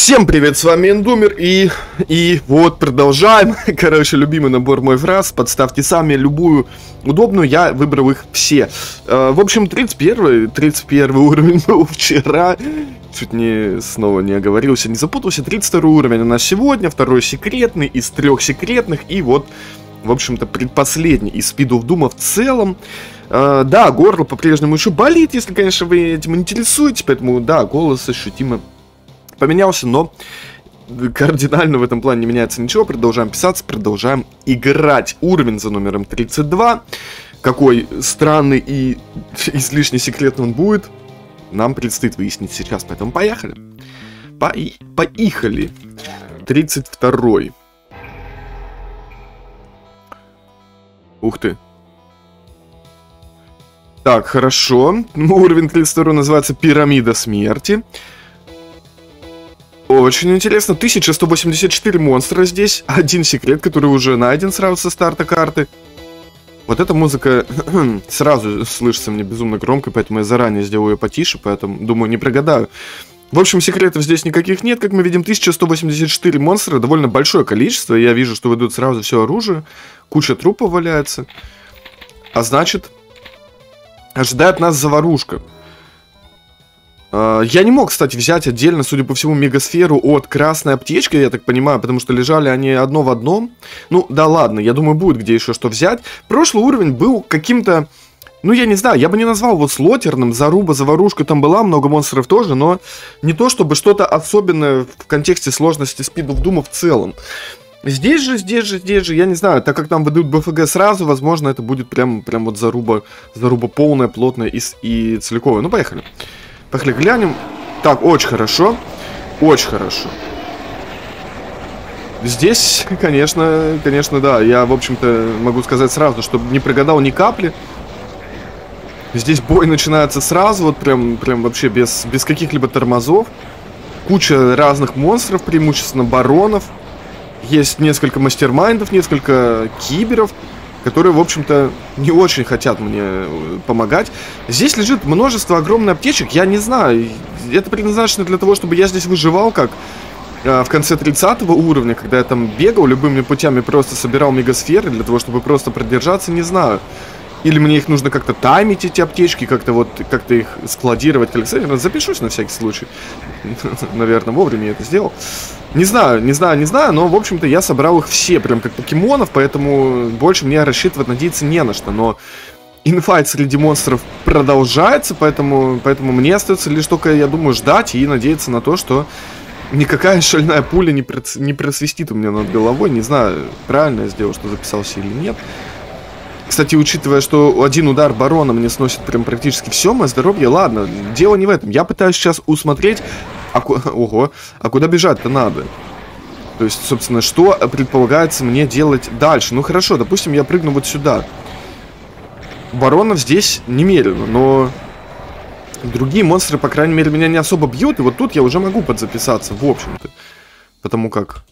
Всем привет, с вами Эндумер, и вот продолжаем. Короче, любимый набор мой фраз. Подставьте сами любую удобную, я выбрал их все. В общем, 31 уровень был вчера. Чуть снова не оговорился, не запутался. 32 уровень у нас сегодня, второй секретный из 3 секретных. И вот, в общем-то, предпоследний из Speed of Doom в целом. Да, горло по-прежнему еще болит, если, конечно, вы этим интересуетесь. Поэтому, да, голос ощутимо поменялся, но кардинально в этом плане не меняется ничего. Продолжаем писаться, продолжаем играть. Уровень за номером 32. Какой странный и излишне секретный он будет, нам предстоит выяснить сейчас. Поэтому поехали. Поехали. 32-й. Ух ты. Так, хорошо. Уровень 32 называется Пирамида Смерти. Очень интересно. 1184 монстра здесь. Один секрет, который уже найден сразу со старта карты. Вот эта музыка сразу слышится мне безумно громко, поэтому я заранее сделаю ее потише, поэтому, думаю, не прогадаю. В общем, секретов здесь никаких нет. Как мы видим, 1184 монстра, довольно большое количество. Я вижу, что выйдут сразу все оружие. Куча трупов валяется. А значит, ожидает нас заварушка. Я не мог, кстати, взять отдельно, судя по всему, мегасферу от красной аптечки, я так понимаю, потому что лежали они одно в одном. Ну, да ладно, я думаю, будет где еще что взять. Прошлый уровень был каким-то, ну, я не знаю, я бы не назвал его слотерным, заруба, заварушка там была, много монстров тоже, но не то чтобы что-то особенное в контексте сложности Speed of Doom в целом. Здесь же, я не знаю, так как нам выдают БФГ сразу, возможно, это будет прям вот заруба полная, плотная и целиковая. Ну, поехали. Поехали, глянем. Так, очень хорошо. Очень хорошо. Здесь, конечно, да. Я, в общем-то, могу сказать сразу, что не прогадал ни капли. Здесь бой начинается сразу, вот прям вообще без каких-либо тормозов. Куча разных монстров, преимущественно баронов. Есть несколько мастермайндов, несколько киберов, которые, в общем-то, не очень хотят мне помогать. Здесь лежит множество огромных аптечек, я не знаю, это предназначено для того, чтобы я здесь выживал, как в конце 30 уровня, когда я там бегал любыми путями, просто собирал мегасферы для того, чтобы просто продержаться, не знаю. Или мне их нужно как-то таймить, эти аптечки, как-то их складировать, коллекционировать. Запишусь на всякий случай. Наверное, вовремя я это сделал. Не знаю, но, в общем-то, я собрал их все, прям как покемонов, поэтому больше мне рассчитывать, надеяться не на что. Но инфайт среди монстров продолжается, поэтому мне остается лишь только, я думаю, ждать и надеяться на то, что никакая шальная пуля не просвистит у меня над головой. Не знаю, правильно я сделал, что записался или нет. Кстати, учитывая, что один удар барона мне сносит прям практически все мое здоровье, ладно, дело не в этом. Я пытаюсь сейчас усмотреть, ого, а куда бежать-то надо? То есть, собственно, что предполагается мне делать дальше? Ну хорошо, допустим, я прыгну вот сюда. Баронов здесь немерено, но другие монстры, по крайней мере, меня не особо бьют, и вот тут я уже могу подзаписаться, в общем-то. Потому как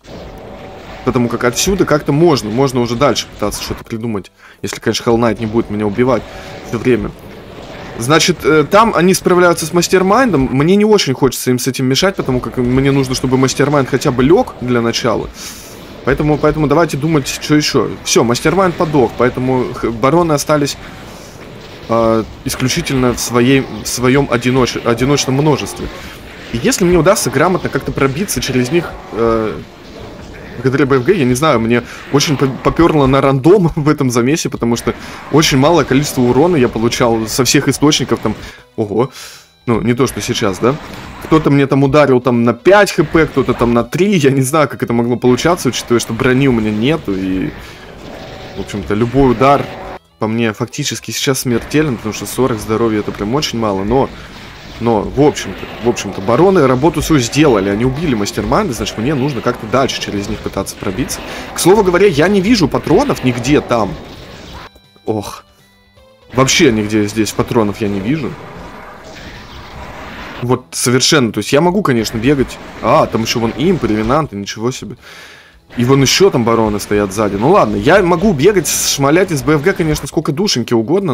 отсюда как-то можно уже дальше пытаться что-то придумать. Если, конечно, Hell Knight не будет меня убивать все время. Значит, там они справляются с мастермайндом. Мне не очень хочется им с этим мешать, потому как мне нужно, чтобы мастермайнд хотя бы лег для начала. Поэтому давайте думать, что еще. Все, мастермайнд подох, поэтому бароны остались исключительно в своем одиночном множестве. И если мне удастся грамотно как-то пробиться через них... благодаря БФГ, я не знаю, мне очень поперло на рандом в этом замесе, потому что очень малое количество урона я получал со всех источников, там, ого, ну, не то, что сейчас, да, кто-то мне там ударил там на 5 хп, кто-то там на 3, я не знаю, как это могло получаться, учитывая, что брони у меня нету, и, в общем-то, любой удар по мне фактически сейчас смертелен, потому что 40 здоровья это прям очень мало, но, в общем-то, бароны работу свою сделали, они убили мастермайнда, значит, мне нужно как-то дальше через них пытаться пробиться. К слову говоря, я не вижу патронов нигде там. Ох, вообще нигде здесь патронов я не вижу. Вот совершенно, то есть я могу, конечно, бегать. А, там еще вон имп, ревенанты, ничего себе. И вон еще там бароны стоят сзади. Ну ладно, я могу бегать, шмалять из БФГ, конечно, сколько душеньки угодно,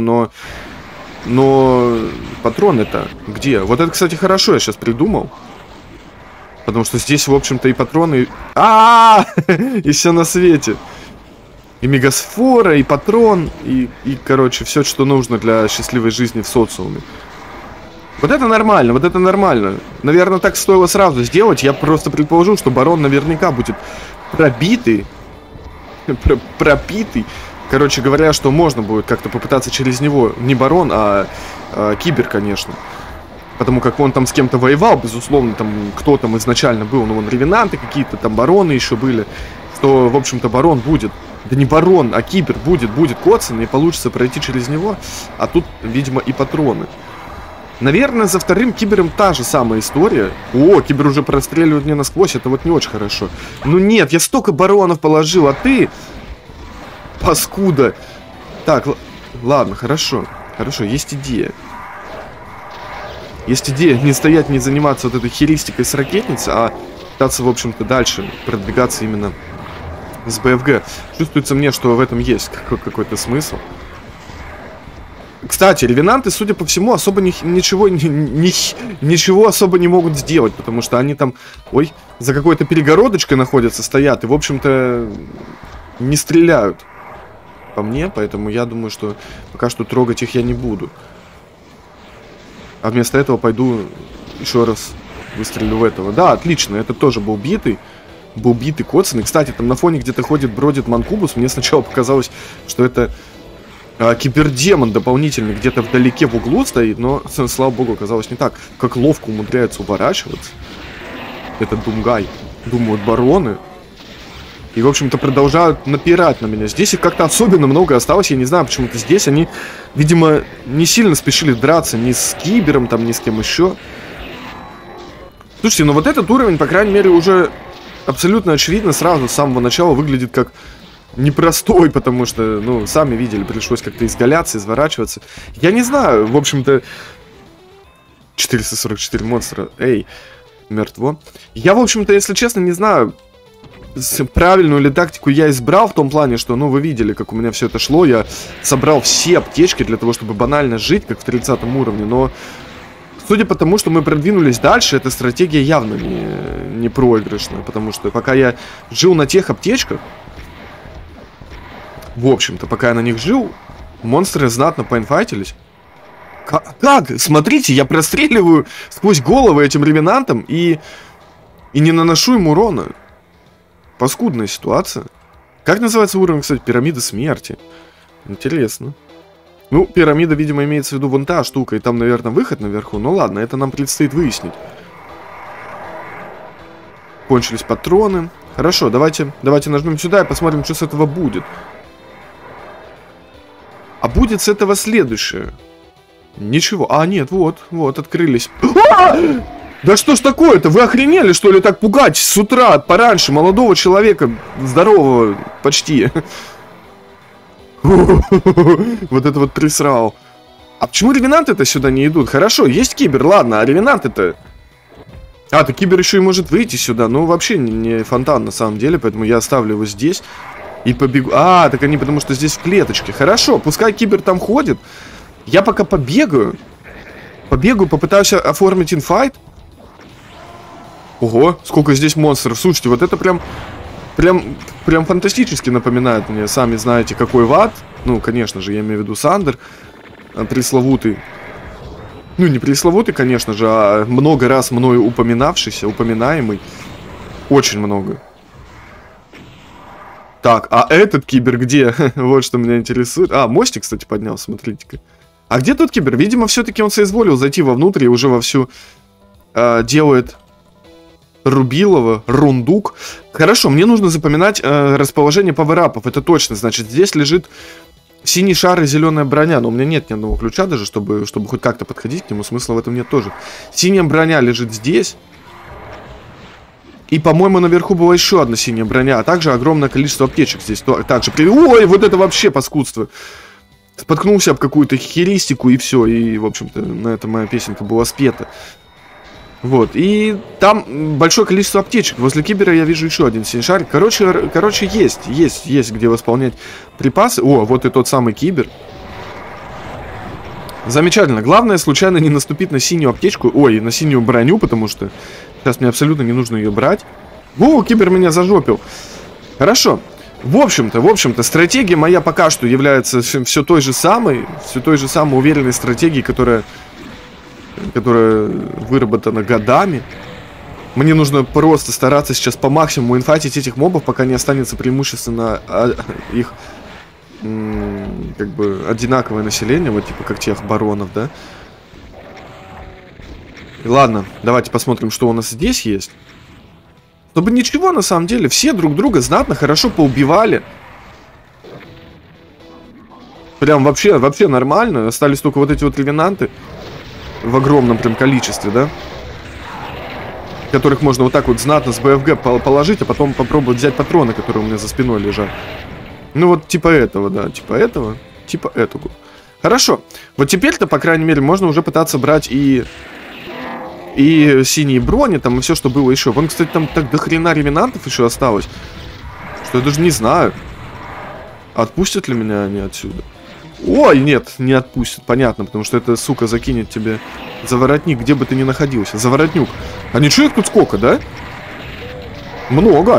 но патроны-то где? Вот это, кстати, хорошо я сейчас придумал. Потому что здесь, в общем-то, и патроны... И все на свете. И мегасфора, и патрон, и, короче, все, что нужно для счастливой жизни в социуме. Вот это нормально, вот это нормально. Наверное, так стоило сразу сделать. Я просто предположу, что барон наверняка будет пробитый. Пропитый. Короче говоря, что можно будет как-то попытаться через него. Не барон, а кибер, конечно. Потому как он там с кем-то воевал, безусловно, там кто там изначально был. Ну, вон ревенанты какие-то, там бароны еще были. Что, в общем-то, барон будет. Да не барон, а кибер будет коцан, и получится пройти через него. А тут, видимо, и патроны. Наверное, за вторым кибером та же самая история. О, кибер уже простреливает мне насквозь, это вот не очень хорошо. Ну нет, я столько баронов положил, а ты... Паскуда. Так, ладно, хорошо. Хорошо, есть идея. Есть идея не стоять, не заниматься вот этой херистикой с ракетницей, а пытаться, в общем-то, дальше продвигаться именно с БФГ. Чувствуется мне, что в этом есть какой-то смысл. Кстати, ревенанты, судя по всему, особо ничего особо не могут сделать, потому что они там, ой, за какой-то перегородочкой находятся, стоят, и, в общем-то, не стреляют по мне, поэтому я думаю, что пока что трогать их я не буду. А вместо этого пойду еще раз выстрелю в этого. Да, отлично, это тоже был битый коцан. И, кстати, там на фоне где-то бродит Манкубус. Мне сначала показалось, что это... кибердемон дополнительный где-то вдалеке в углу стоит, но, слава богу, оказалось не так. Как ловко умудряется уворачиваться этот Думгай. Думают бароны. И, в общем-то, продолжают напирать на меня. Здесь их как-то особенно много осталось. Я не знаю, почему-то здесь они, видимо, не сильно спешили драться ни с кибером, там, ни с кем еще. Слушайте, ну вот этот уровень, по крайней мере, уже абсолютно очевидно сразу с самого начала выглядит как... непростой, потому что, ну, сами видели, пришлось как-то изгаляться, изворачиваться. Я не знаю, в общем-то... 444 монстра, эй, мертво. Я, в общем-то, если честно, не знаю, правильную ли тактику я избрал в том плане, что, ну, вы видели, как у меня все это шло. Я собрал все аптечки для того, чтобы банально жить, как в 30 уровне, но... Судя по тому, что мы продвинулись дальше, эта стратегия явно не проигрышная, потому что пока я жил на тех аптечках, в общем-то, пока я на них жил, монстры знатно поинфайтились. Как? Смотрите, я простреливаю сквозь головы этим ревенантам и не наношу им урона. Паскудная ситуация. Как называется уровень, кстати? Пирамида смерти. Интересно. Ну, пирамида, видимо, имеется в виду вон та штука, и там, наверное, выход наверху. Ну ладно, это нам предстоит выяснить. Кончились патроны. Хорошо, давайте нажмем сюда и посмотрим, что с этого будет. А будет с этого следующее. Ничего. А, нет, вот, открылись. Да что ж такое-то? Вы охренели, что ли, так пугать с утра, пораньше, молодого человека, здорового почти. Вот это вот присрал. А почему ревенанты-то сюда не идут? Хорошо, есть кибер, ладно, а ревенанты-то... А, то кибер еще и может выйти сюда. Ну, вообще не фонтан на самом деле, поэтому я оставлю его здесь. И побегу... А, так они потому что здесь в клеточке. Хорошо, пускай кибер там ходит. Я пока побегаю. Попытаюсь оформить инфайт. Ого, сколько здесь монстров. Слушайте, вот это прям фантастически напоминает мне. Сами знаете, какой ват. Ну, конечно же, я имею в виду Сандер. Пресловутый. Ну, не пресловутый, конечно же, а много раз мною упоминаемый. Очень много. Так, а этот кибер где? Вот что меня интересует. А, мостик, кстати, поднял, смотрите-ка. А где тот кибер? Видимо, все-таки он соизволил зайти вовнутрь и уже вовсю делает рубилово, рундук. Хорошо, мне нужно запоминать расположение паверапов. Это точно, значит, здесь лежит синий шар и зеленая броня. Но у меня нет ни одного ключа даже, чтобы хоть как-то подходить к нему. Смысла в этом нет тоже. Синяя броня лежит здесь. И, по-моему, наверху была еще одна синяя броня. А также огромное количество аптечек здесь. Также... Ой, вот это вообще паскудство. Споткнулся об какую-то херистику и все. И, в общем-то, на этом моя песенка была спета. Вот. И там большое количество аптечек. Возле кибера я вижу еще один синий шарик. Короче, есть где восполнять припасы. О, вот и тот самый кибер. Замечательно. Главное, случайно не наступить на синюю аптечку. Ой, на синюю броню, потому что Сейчас мне абсолютно не нужно ее брать. Во, кибер меня зажопил. Хорошо. В общем-то, стратегия моя пока что является все той же самой уверенной стратегией, которая выработана годами. Мне нужно просто стараться сейчас по максимуму инфатить этих мобов, пока не останется преимущественно их как бы одинаковое население, вот типа как тех баронов, да. И ладно, давайте посмотрим, что у нас здесь есть. Чтобы ничего, на самом деле, все друг друга знатно хорошо поубивали. Прям вообще нормально. Остались только вот эти вот ревенанты в огромном прям количестве, да, которых можно вот так вот знатно с БФГ положить, а потом попробовать взять патроны, которые у меня за спиной лежат. Ну вот типа этого, да, типа этого, типа этого. Хорошо. Вот теперь-то, по крайней мере, можно уже пытаться брать и синие брони, там, и все, что было еще. Вон, кстати, там так до хрена ревенантов еще осталось, что я даже не знаю, отпустят ли меня они отсюда. Ой, нет, не отпустят, понятно, потому что эта сука закинет тебе за воротник, где бы ты ни находился. За воротнюк. А ничего их тут сколько, да? Много.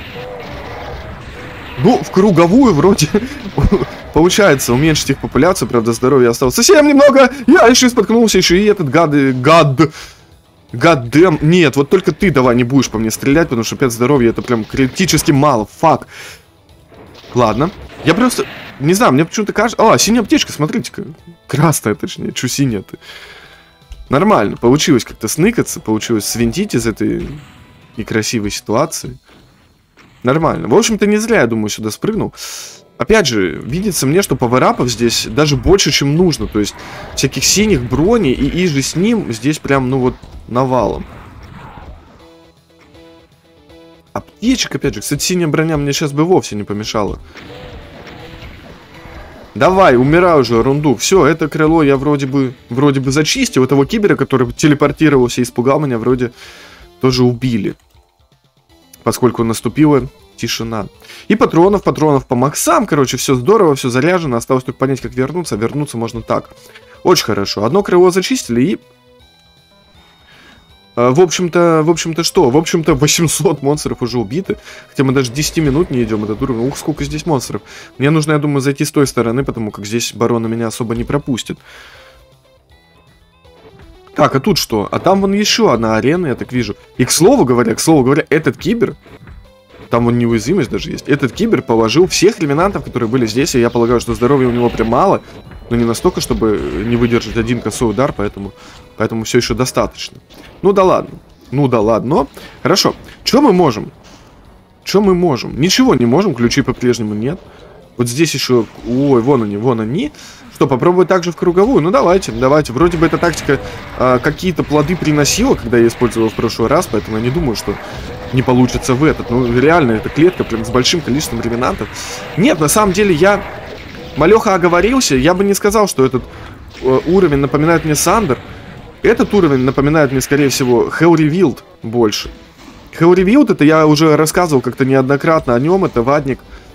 Ну, в круговую вроде получается уменьшить их популяцию, правда, здоровья осталось совсем немного. Я еще и споткнулся, еще и этот гаддэм. Нет, вот только ты давай не будешь по мне стрелять, потому что 5 здоровья это прям критически мало. Фак. Ладно. Я просто... Не знаю, мне почему-то кажется... А, синяя аптечка, смотрите-ка. Красная, точнее. Чё синяя-то? Нормально. Получилось как-то сныкаться, получилось свинтить из этой некрасивой ситуации. Нормально. В общем-то, не зря, я думаю, сюда спрыгнул. Опять же, видится мне, что паверапов здесь даже больше, чем нужно. То есть, всяких синих броней и же с ним здесь прям, ну вот, навалом. Аптечек, опять же. Кстати, синяя броня мне сейчас бы вовсе не помешала. Давай, умирай уже, ерунду. Все, это крыло я вроде бы зачистил. Этого кибера, который телепортировался и испугал меня, вроде тоже убили. Поскольку наступила тишина. И патронов по максам. Короче, все здорово, все заряжено. Осталось только понять, как вернуться. Вернуться можно так. Очень хорошо. Одно крыло зачистили и... В общем-то, что? В общем-то, 800 монстров уже убиты. Хотя мы даже 10 минут не идем этот уровень. Ух, сколько здесь монстров. Мне нужно, я думаю, зайти с той стороны, потому как здесь бароны меня особо не пропустят. Так, а тут что? А там вон еще одна арена, я так вижу. И, к слову говоря, этот кибер... Там вон неуязвимость даже есть. Этот кибер положил всех ревенантов, которые были здесь. И я полагаю, что здоровья у него прям мало. Но не настолько, чтобы не выдержать один косой удар. Поэтому все еще достаточно. Ну да ладно. Хорошо. Что мы можем? Ничего не можем. Ключей по-прежнему нет. Вот здесь еще... Ой, вон они. Что, попробовать также в круговую? Ну давайте. Вроде бы эта тактика какие-то плоды приносила, когда я использовал в прошлый раз. Поэтому я не думаю, что не получится в этот. Ну реально, эта клетка прям с большим количеством ревенантов. Нет, на самом деле я... Малеха оговорился. Я бы не сказал, что этот уровень напоминает мне Сандер. Этот уровень напоминает мне, скорее всего, Hell Revealed больше. Hell Revealed, это я уже рассказывал как-то неоднократно о нем. Это вадник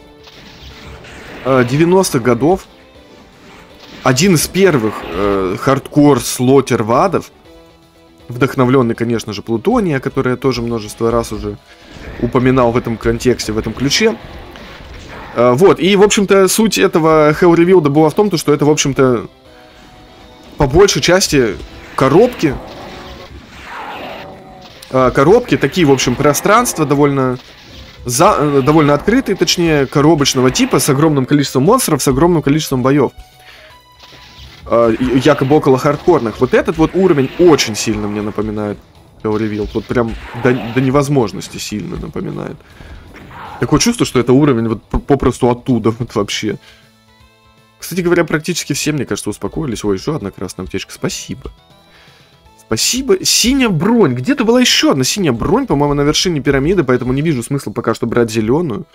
90-х годов. Один из первых хардкор слотер вадов. Вдохновленный, конечно же, Плутония, который я тоже множество раз уже упоминал в этом контексте, в этом ключе. Вот, и, в общем-то, суть этого Hell Revealed была в том, что это, в общем-то, по большей части коробки, такие, в общем, пространства довольно открытые, точнее, коробочного типа, с огромным количеством монстров, с огромным количеством боев. Якобы около хардкорных. Вот этот вот уровень очень сильно мне напоминает Hell Revealed. Вот прям до невозможности сильно напоминает. Такое чувство, что это уровень вот попросту оттуда вот вообще. Кстати говоря, практически все, мне кажется, успокоились. Ой, еще одна красная аптечка. Спасибо. Синяя бронь. Где-то была еще одна синяя бронь, по-моему, на вершине пирамиды, поэтому не вижу смысла пока что брать зеленую.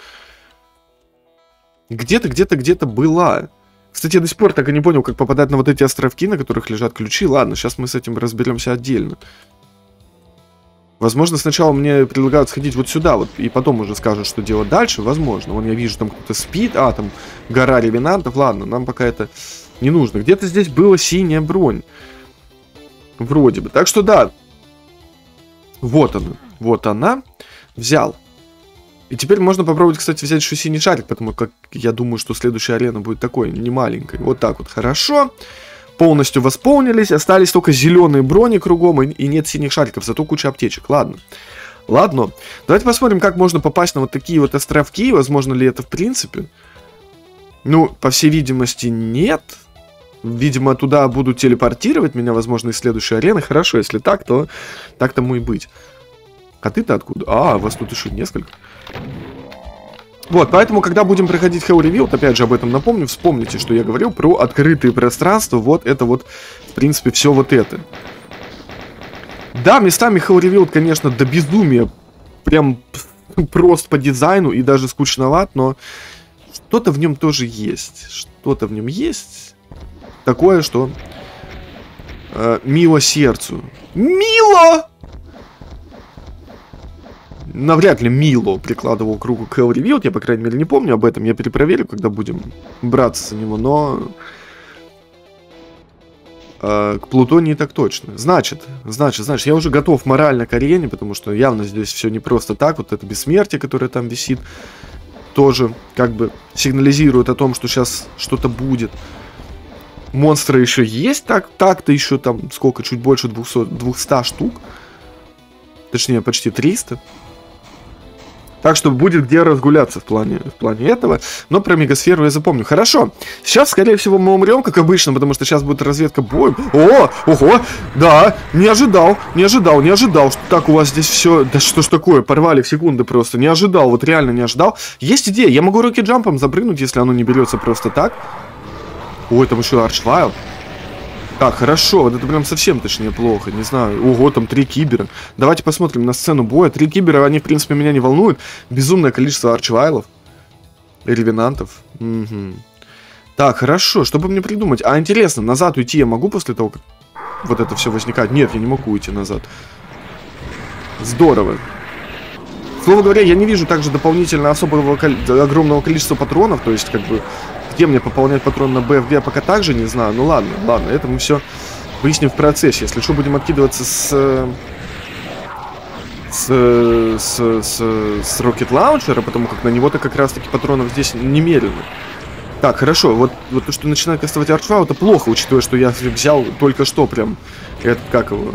Где-то была. Кстати, я до сих пор так и не понял, как попадать на вот эти островки, на которых лежат ключи. Ладно, сейчас мы с этим разберемся отдельно. Возможно, сначала мне предлагают сходить вот сюда, вот, и потом уже скажут, что делать дальше. Возможно. Вон я вижу, там кто-то спит. А, там гора ревенантов. Ладно, нам пока это не нужно. Где-то здесь была синяя бронь. Вроде бы. Так что да. Вот она. Вот она. Взял. И теперь можно попробовать, кстати, взять еще синий шарик, потому как я думаю, что следующая арена будет такой, не маленькой. Вот так вот, хорошо. Полностью восполнились, остались только зеленые брони кругом, и нет синих шариков, зато куча аптечек. Ладно. Ладно. Давайте посмотрим, как можно попасть на вот такие вот островки, возможно ли это в принципе. Ну, по всей видимости, нет. Видимо, туда будут телепортировать меня, возможно, из следующей арены. Хорошо, если так, то так тому и быть. А ты-то откуда? А, вас тут еще несколько. Вот, поэтому, когда будем проходить Hell Revealed, опять же об этом напомню, вспомните, что я говорил про открытые пространства. Вот это вот, в принципе, все вот это. Да, местами Hell Revealed, конечно, до безумия. Прям прост по дизайну и даже скучноват, но что-то в нем тоже есть. Что-то в нем есть. Такое, что мило сердцу. Мило! Навряд ли Мило прикладывал к руку Hell Revealed, я, по крайней мере, не помню об этом, я перепроверю, когда будем браться за него, но к Плутонии так точно. Значит, я уже готов морально к арене, потому что явно здесь все не просто так, вот это бессмертие, которое там висит, тоже как бы сигнализирует о том, что сейчас что-то будет. Монстры еще есть, так-то еще там сколько, чуть больше 200 штук, точнее почти 300. Так что будет где разгуляться в плане этого. Но про мегасферу я запомню. Хорошо. Сейчас, скорее всего, мы умрем, как обычно, потому что сейчас будет разведка боем. Ого! Да, не ожидал, что так у вас здесь все... Да что ж такое, порвали в секунды просто. Не ожидал, вот реально не ожидал. Есть идея, я могу рокет-джампом запрыгнуть, если оно не берется просто так. Ой, там еще Арчвайл. Так, хорошо, вот это прям совсем точнее плохо, не знаю. Ого, там 3 кибера. Давайте посмотрим на сцену боя. 3 кибера, они, в принципе, меня не волнуют. Безумное количество арчвайлов. И ревенантов. Угу. Так, хорошо, что бы мне придумать? А, интересно, назад уйти я могу после того, как вот это все возникает? Нет, я не могу уйти назад. Здорово. Слово говоря, я не вижу также дополнительно огромного количества патронов, то есть, как бы... Где мне пополнять патрон на БФГ, я пока также не знаю. Ну ладно, это мы все выясним в процессе. Если что, будем откидываться с Rocket Launcher, потому как на него-то как раз-таки патронов здесь немерено. Так, хорошо, вот то, что начинает кастовать Арчвау, это плохо, учитывая, что я взял только что прям, этот, как его...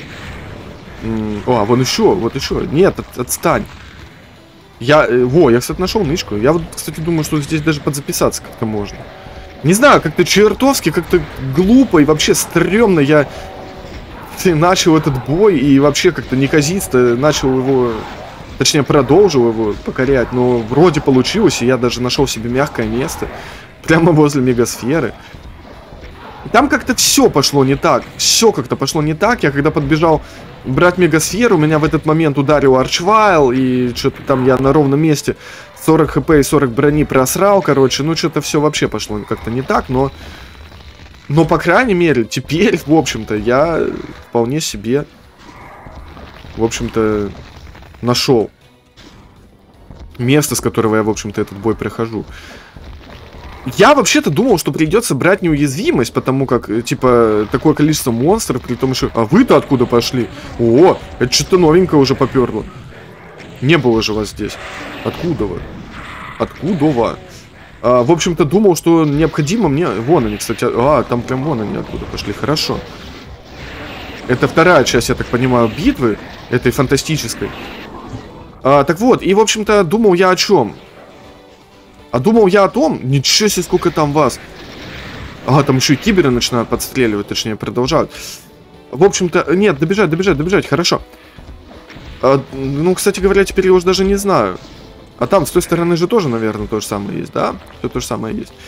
О, вон еще, вот еще. Нет, отстань. Я, кстати, нашел нычку. Я вот, кстати, думаю, что здесь даже подзаписаться как-то можно. Не знаю, как-то чертовски, как-то глупо и вообще стрёмно я начал этот бой и вообще как-то неказисто начал его, точнее, продолжил его покорять, но вроде получилось, и я даже нашел себе мягкое место прямо возле мегасферы. Там как-то все пошло не так. Все как-то пошло не так. Я когда подбежал брать мегасферу, меня в этот момент ударил Арчвайл, и что-то там я на ровном месте 40 хп и 40 брони просрал, короче. Ну, что-то все вообще пошло как-то не так, но по крайней мере, теперь, в общем-то, я вполне себе, в общем-то, нашел место, с которого я, в общем-то, этот бой прохожу. Я вообще-то думал, что придется брать неуязвимость, потому как, типа, такое количество монстров, при том еще... А вы-то откуда пошли? О, это что-то новенькое уже поперло. Не было же вас здесь. Откуда вы? Откуда? В общем-то, думал, что необходимо мне... Вон они, кстати. Там прям вон они откуда пошли. Хорошо. Это вторая часть, я так понимаю, битвы. Этой фантастической. Так вот, и, в общем-то, думал я о чем? А думал я о том... Ничего себе, сколько там вас. Там еще и киберы начинают подстреливать, точнее, продолжают. В общем-то... Нет, добежать, хорошо. Ну, кстати говоря, теперь я уже даже не знаю. А там, с той стороны же тоже, наверное, то же самое есть, да? Все то же самое есть.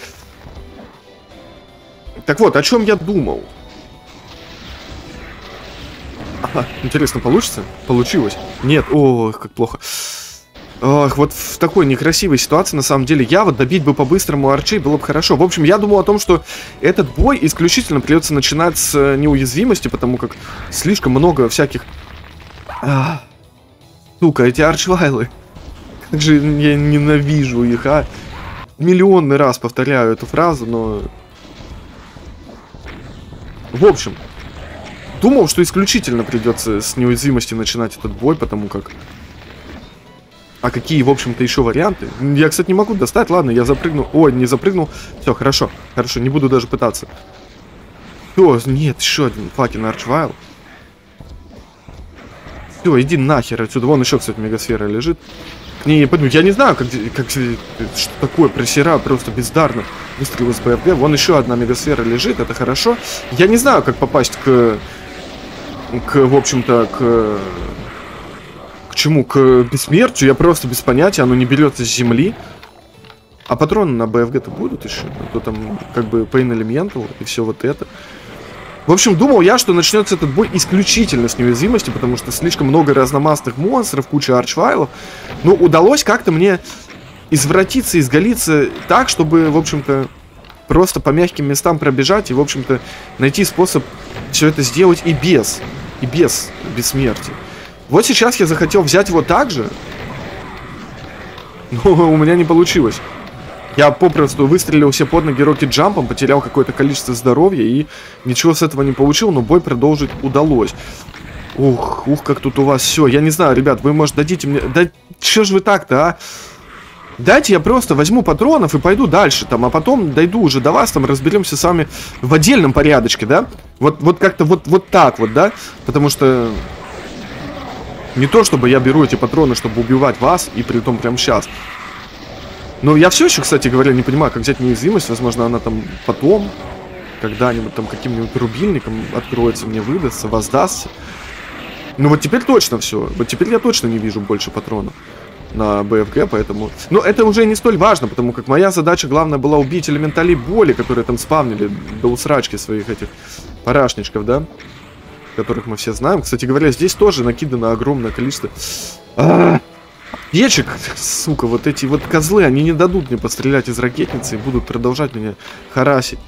Так вот, о чем я думал? Интересно, получится? Получилось. Нет, ох, как плохо. Ох, вот в такой некрасивой ситуации, на самом деле, я вот добить бы по-быстрому арчей было бы хорошо. В общем, я думал о том, что этот бой исключительно придется начинать с неуязвимости, потому как слишком много всяких... Сука, эти арчвайлы. Как же я ненавижу их, а. Миллионный раз повторяю эту фразу, но... В общем, думал, что исключительно придется с неуязвимости начинать этот бой, потому как... А какие, в общем-то, еще варианты? Я, кстати, не могу достать. Ладно, я запрыгнул. Ой, не запрыгнул. Все, хорошо. Хорошо, не буду даже пытаться. Все, нет, еще один факин Арчвайл. Все, иди нахер отсюда. Вон еще, кстати, мегасфера лежит. Не, я не знаю, что такое, просера просто бездарно выстрелил с БФГ. Вон еще одна мегасфера лежит, это хорошо. Я не знаю, как попасть к в общем-то, к чему? К бессмертию. Я просто без понятия, оно не берется с земли. А патроны на БФГ-то будут еще? А то там как бы Pain Elemental и все вот это. В общем, думал я, что начнется этот бой исключительно с неуязвимости, потому что слишком много разномастных монстров, куча арчвайлов. Но удалось как-то мне извратиться, изгалиться так, чтобы, в общем-то, просто по мягким местам пробежать и, в общем-то, найти способ все это сделать и без бессмертия. Вот сейчас я захотел взять его так же, но у меня не получилось. Я попросту выстрелил себе под ноги рокет-джампом, потерял какое-то количество здоровья и ничего с этого не получил, но бой продолжить удалось. Ух, как тут у вас все. Я не знаю, ребят, вы, может, дадите мне... Да что ж вы так-то, а? Дайте я просто возьму патронов и пойду дальше там, а потом дойду уже до вас, там разберемся с вами в отдельном порядочке, да? Вот как-то вот так вот, да? Потому что... Не то, чтобы я беру эти патроны, чтобы убивать вас, и при том прямо сейчас. Но я все еще, кстати говоря, не понимаю, как взять неуязвимость. Возможно, она там потом, когда-нибудь там каким-нибудь рубильником откроется, мне выдастся, воздастся. Ну вот теперь точно все. Вот теперь я точно не вижу больше патронов на БФГ, поэтому... Но это уже не столь важно, потому как моя задача главная была убить элементалей боли, которые там спавнили до усрачки своих этих парашничков, да? Которых мы все знаем. Кстати говоря, здесь тоже накидано огромное количество... Печек, сука, вот эти вот козлы, они не дадут мне пострелять из ракетницы и будут продолжать меня харасить.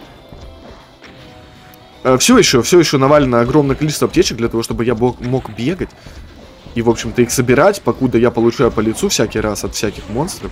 Все еще навалено огромное количество аптечек для того, чтобы я мог бегать. И, в общем-то, их собирать, покуда я получаю по лицу всякий раз от всяких монстров.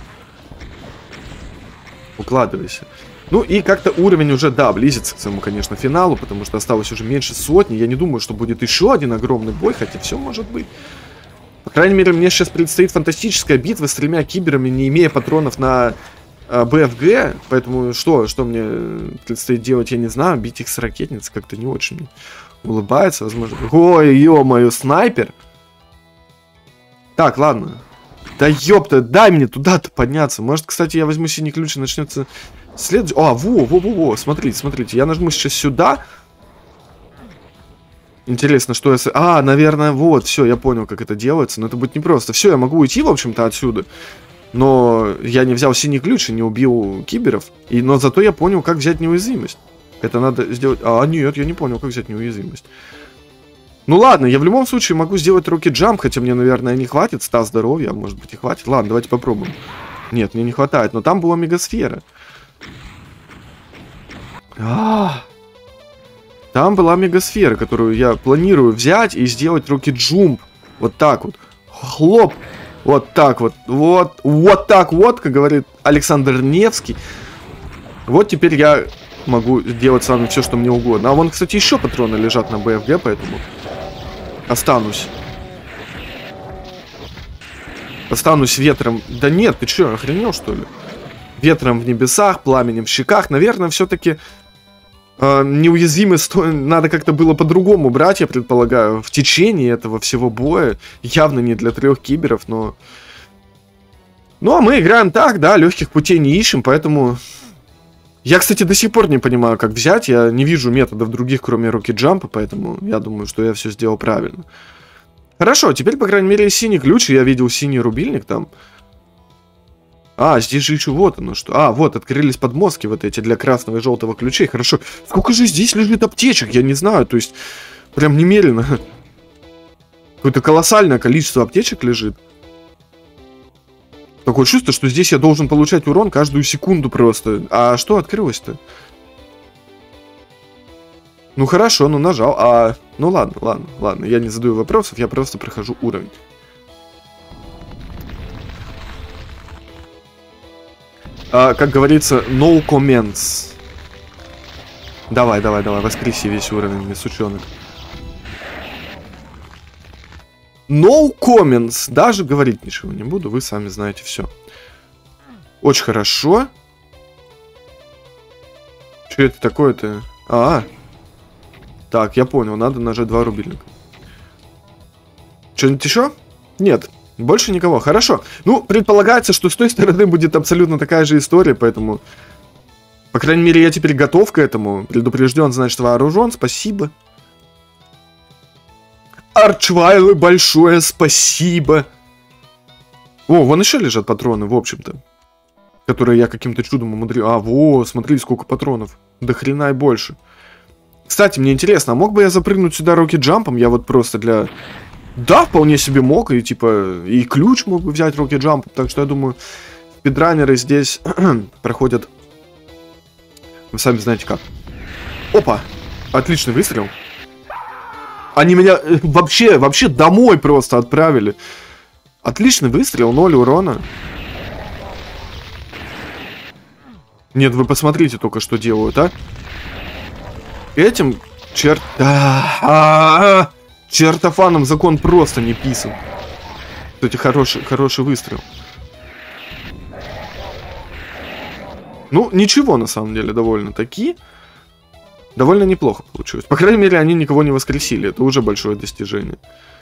Укладывайся. Ну и как-то уровень уже, да, близится к своему, конечно, финалу, потому что осталось уже меньше сотни. Я не думаю, что будет еще один огромный бой, хотя все может быть. По крайней мере, мне сейчас предстоит фантастическая битва с 3 киберами, не имея патронов на БФГ. Поэтому что мне предстоит делать, я не знаю. Бить их с ракетниц как-то не очень мне улыбается, возможно. Ой, ё-моё, снайпер. Так, ладно. Да ёпта, дай мне туда-то подняться. Может, кстати, я возьму синий ключ и начнется следующий... А, во, смотрите, я нажму сейчас сюда... Интересно, что я... А, наверное, вот, все, я понял, как это делается. Но это будет непросто. Все, я могу уйти, в общем-то, отсюда. Но я не взял синий ключ и не убил киберов. Но зато я понял, как взять неуязвимость. Это надо сделать... А, нет, я не понял, как взять неуязвимость. Ну ладно, я в любом случае могу сделать рокет-джамп, хотя мне, наверное, не хватит 100 здоровья, а может быть и хватит. Ладно, давайте попробуем. Нет, мне не хватает, но там была мегасфера. Там была мегасфера, которую я планирую взять и сделать рокет-джумп. Вот так вот. Хлоп. Вот так вот. Вот так вот, как говорит Александр Невский. Вот теперь я могу делать с вами все, что мне угодно. А вон, кстати, еще патроны лежат на БФГ, поэтому останусь. Останусь ветром. Да нет, ты что, охренел, что ли? Ветром в небесах, пламенем в щеках. Наверное, все-таки... неуязвимость надо как-то было по-другому брать, я предполагаю, в течение этого всего боя. Явно не для 3 киберов, но... Ну, а мы играем так, да, легких путей не ищем, поэтому... Я, кстати, до сих пор не понимаю, как взять. Я не вижу методов других, кроме рокет-джампа, поэтому я думаю, что я все сделал правильно. Хорошо, теперь, по крайней мере, синий ключ. Я видел синий рубильник там. А, здесь же еще вот оно что. А, вот, открылись подмостки вот эти для красного и желтого ключей. Хорошо. Сколько же здесь лежит аптечек? Я не знаю, то есть, прям немерено. Какое-то колоссальное количество аптечек лежит. Такое чувство, что здесь я должен получать урон каждую секунду просто. А что открылось-то? Ну хорошо, ну нажал. Ну ладно. Я не задаю вопросов, я просто прохожу уровень. Как говорится, no comments. Давай, воскреси весь уровень, сучонок. No comments. Даже говорить ничего не буду, вы сами знаете все. Очень хорошо. Что это такое-то? Так, я понял, надо нажать 2 рубильника. Что-нибудь еще? Нет, больше никого. Хорошо. Ну, предполагается, что с той стороны будет абсолютно такая же история, поэтому... По крайней мере, я теперь готов к этому. Предупрежден, значит, вооружен. Спасибо. Арчвайлы, большое спасибо. О, вон еще лежат патроны, в общем-то. Которые я каким-то чудом умудрил. Во, смотри, сколько патронов. До хрена и больше. Кстати, мне интересно, а мог бы я запрыгнуть сюда рокет-джампом? Я вот просто для... Да, вполне себе мог. И типа, и ключ мог бы взять рокет-джампом. Так что я думаю, спидранеры здесь проходят... Вы сами знаете как. Опа! Отличный выстрел. Они меня вообще домой просто отправили. Отличный выстрел, 0 урона. Нет, вы посмотрите только, что делают, а. Этим чертофаном закон просто не писан. Кстати, хороший выстрел. Ну, ничего, на самом деле, довольно-таки. Довольно неплохо получилось. По крайней мере, они никого не воскресили. Это уже большое достижение.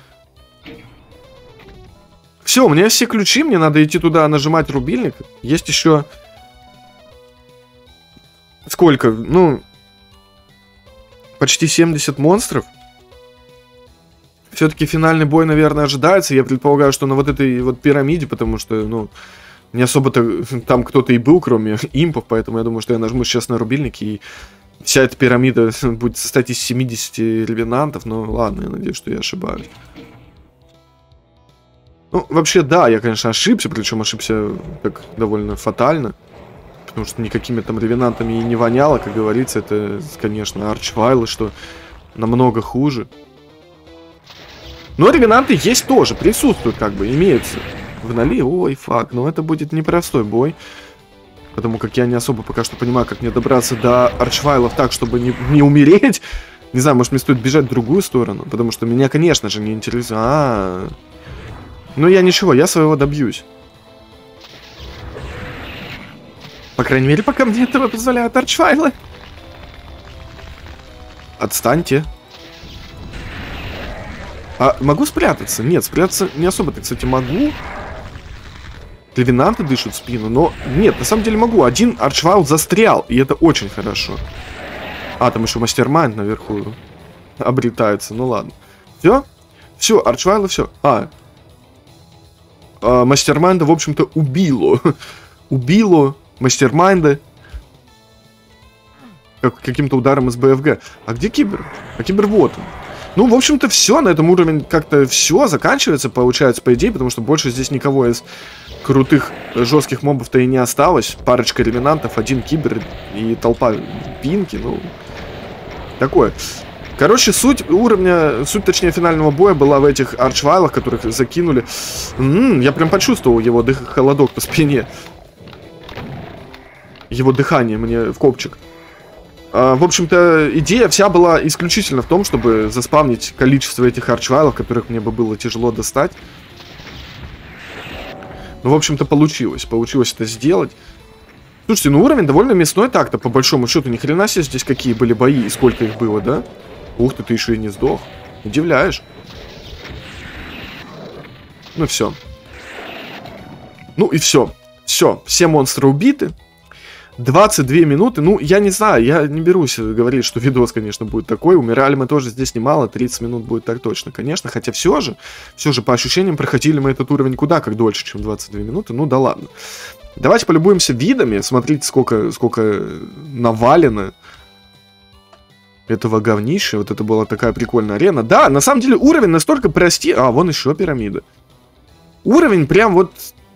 Все, у меня все ключи. Мне надо идти туда, нажимать рубильник. Есть еще... Сколько? Ну... Почти 70 монстров. Все-таки финальный бой, наверное, ожидается. Я предполагаю, что на вот этой вот пирамиде, потому что, ну... Не особо-то там кто-то и был, кроме импов, поэтому я думаю, что я нажму сейчас на рубильник, и вся эта пирамида будет состоять из 70 ревенантов, но ладно, я надеюсь, что я ошибаюсь. Ну, вообще, да, я, конечно, ошибся, причем ошибся так довольно фатально, потому что никакими там ревенантами и не воняло, как говорится, это, конечно, арчвайлы, что намного хуже. Но ревенанты есть тоже, присутствуют, как бы, имеются. Внали, ой, фак, но это будет непростой бой. Потому как я не особо пока что понимаю, как мне добраться до арчвайлов так, чтобы не умереть. Не знаю, может мне стоит бежать в другую сторону. Потому что меня, конечно же, не интересует. Ну я ничего, я своего добьюсь. По крайней мере, пока мне этого позволяют арчвайлы. Отстаньте. Могу спрятаться? Нет, спрятаться не особо-то, кстати, могу. Ревенанты дышат в спину, но... Нет, на самом деле могу. Один арчвайл застрял, и это очень хорошо. Там еще мастермайнд наверху обретается. Ну ладно. Все? Все, арчвайлы, все. Мастермайнда, в общем-то, убило. Убило мастермайнда. Каким-то ударом из БФГ. А где Кибер? Кибер вот он. Ну, в общем-то, все. На этом уровне как-то все заканчивается, получается, по идее, потому что больше здесь никого из крутых, жестких мобов-то и не осталось. Парочка ревенантов, один кибер и толпа пинки, ну, такое. Короче, суть точнее, финального боя была в этих арчвайлах, которых закинули. Я прям почувствовал его холодок по спине. Его дыхание мне в копчик. В общем-то, идея вся была исключительно в том, чтобы заспавнить количество этих арчвайлов, которых мне бы было тяжело достать. Ну, в общем-то, получилось. Получилось это сделать. Слушайте, ну уровень довольно мясной так-то, по большому счету. Ни хрена себе здесь какие были бои и сколько их было, да? Ух ты еще и не сдох. Удивляешь. Ну, все. Ну и все. Все монстры убиты. 22 минуты, ну, я не знаю, я не берусь говорить, что видос, конечно, будет такой. Умирали мы тоже здесь немало, 30 минут будет так точно, конечно. Хотя все же, по ощущениям, проходили мы этот уровень куда как дольше, чем 22 минуты. Ну, да ладно. Давайте полюбуемся видами. Смотрите, сколько навалено этого говнища. Вот это была такая прикольная арена. Да, на самом деле уровень настолько прости... вон еще пирамида. Уровень прям вот...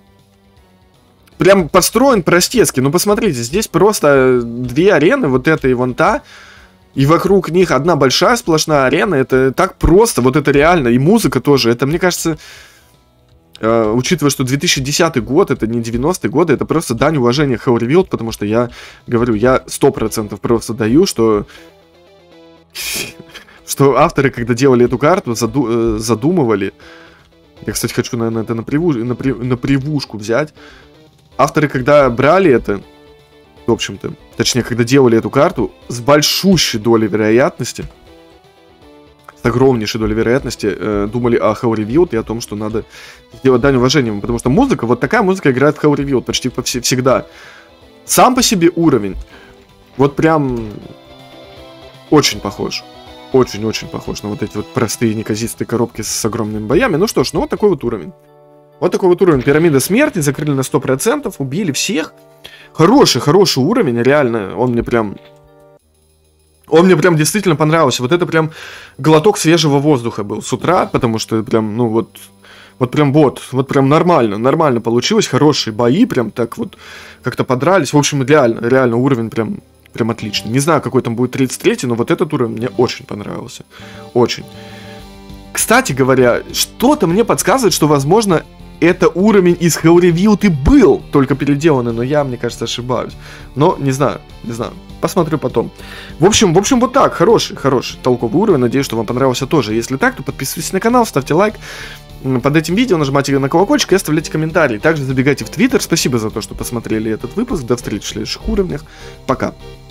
Прям построен простецки. Ну, посмотрите, здесь просто 2 арены, вот эта и вон та. И вокруг них одна большая сплошная арена. Это так просто, вот это реально. И музыка тоже. Это, мне кажется, учитывая, что 2010 год, это не 90-е годы, это просто дань уважения How Revealed, потому что я говорю, я 100% просто даю, что авторы, когда делали эту карту, задумывали Я, кстати, хочу, наверное, это на привушку взять. Авторы, когда брали это, в общем-то, точнее, когда делали эту карту, с большущей долей вероятности, с огромнейшей долей вероятности, думали о How Revealed и о том, что надо сделать дань уважения, потому что музыка, вот такая музыка играет в How Revealed почти всегда. Сам по себе уровень, вот прям очень похож. Очень-очень похож на вот эти вот простые неказистые коробки с огромными боями. Ну что ж, ну вот такой вот уровень. Вот такой вот уровень. Пирамида смерти, закрыли на 100%, убили всех. Хороший уровень, реально, он мне прям действительно понравился. Вот это прям глоток свежего воздуха был с утра, потому что прям, ну вот прям нормально получилось. Хорошие бои, прям так вот как-то подрались. В общем, реально уровень прям отличный. Не знаю, какой там будет 33-й, но вот этот уровень мне очень понравился. Очень. Кстати говоря, что-то мне подсказывает, что, возможно, это уровень из How Revealed и был, только переделанный, но я, мне кажется, ошибаюсь. Но не знаю. Посмотрю потом. В общем, вот так. Хороший, толковый уровень. Надеюсь, что вам понравился тоже. Если так, то подписывайтесь на канал, ставьте лайк под этим видео, нажимайте на колокольчик и оставляйте комментарии. Также забегайте в Твиттер. Спасибо за то, что посмотрели этот выпуск. До встречи в следующих уровнях. Пока.